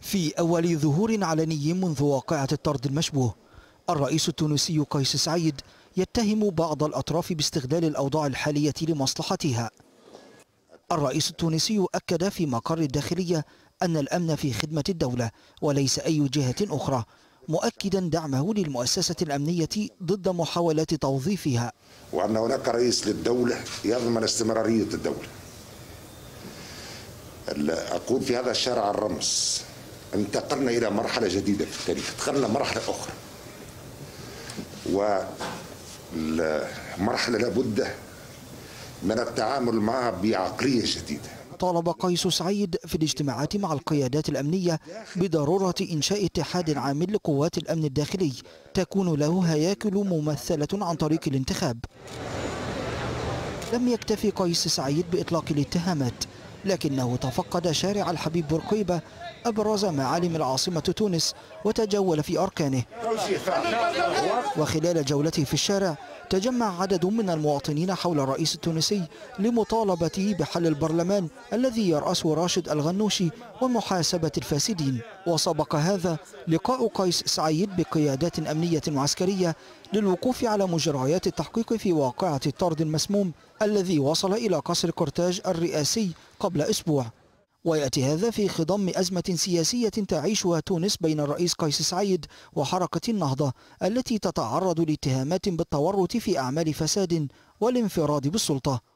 في أول ظهور علني منذ واقعة الطرد المشبوه، الرئيس التونسي قيس سعيد يتهم بعض الأطراف باستغلال الأوضاع الحالية لمصلحتها. الرئيس التونسي أكد في مقر الداخلية أن الأمن في خدمة الدولة وليس أي جهة أخرى، مؤكدا دعمه للمؤسسة الأمنية ضد محاولات توظيفها، وأن هناك رئيس للدولة يضمن استمرارية الدولة. أقول في هذا الشارع الرمز انتقلنا إلى مرحلة جديدة في التاريخ، دخلنا مرحلة أخرى، ومرحلة لابد من التعامل معها بعقلية جديدة. طالب قيس سعيد في الاجتماعات مع القيادات الأمنية بضرورة إنشاء اتحاد عام لقوات الأمن الداخلي تكون له هياكل ممثلة عن طريق الانتخاب. لم يكتفي قيس سعيد بإطلاق الاتهامات، لكنه تفقد شارع الحبيب بورقيبة أبرز معالم العاصمة تونس وتجول في أركانه. وخلال جولته في الشارع تجمع عدد من المواطنين حول الرئيس التونسي لمطالبته بحل البرلمان الذي يرأسه راشد الغنوشي ومحاسبة الفاسدين. وسبق هذا لقاء قيس سعيد بقيادات أمنية وعسكرية للوقوف على مجريات التحقيق في واقعة الطرد المسموم الذي وصل إلى قصر كورتاج الرئاسي قبل أسبوع. ويأتي هذا في خضم أزمة سياسية تعيشها تونس بين الرئيس قيس سعيد وحركة النهضة التي تتعرض لاتهامات بالتورط في أعمال فساد والانفراد بالسلطة.